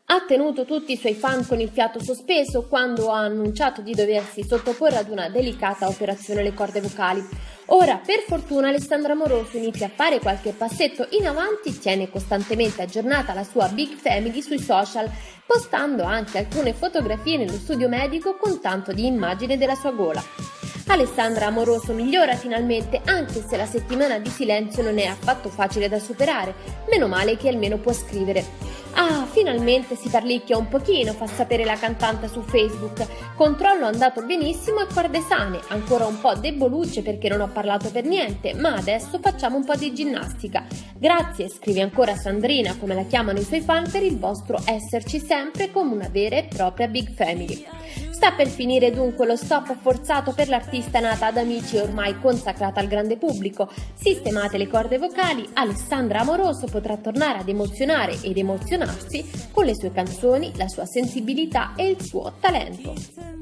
Ha tenuto tutti i suoi fan con il fiato sospeso quando ha annunciato di doversi sottoporre ad una delicata operazione alle corde vocali. Ora, per fortuna, Alessandra Amoroso inizia a fare qualche passetto in avanti, tiene costantemente aggiornata la sua Big Family sui social, postando anche alcune fotografie nello studio medico con tanto di immagine della sua gola. Alessandra Amoroso migliora finalmente, anche se la settimana di silenzio non è affatto facile da superare, meno male che almeno può scrivere. Ah, finalmente si parlicchia un pochino, fa sapere la cantante su Facebook. Controllo andato benissimo e corde sane, ancora un po' debolucce perché non ho parlato per niente, ma adesso facciamo un po' di ginnastica. Grazie, scrive ancora Sandrina, come la chiamano i suoi fan, per il vostro esserci sempre come una vera e propria Big Family. Sta per finire dunque lo stop forzato per l'artista nata ad Amici e ormai consacrata al grande pubblico. Sistemate le corde vocali, Alessandra Amoroso potrà tornare ad emozionare ed emozionarsi con le sue canzoni, la sua sensibilità e il suo talento.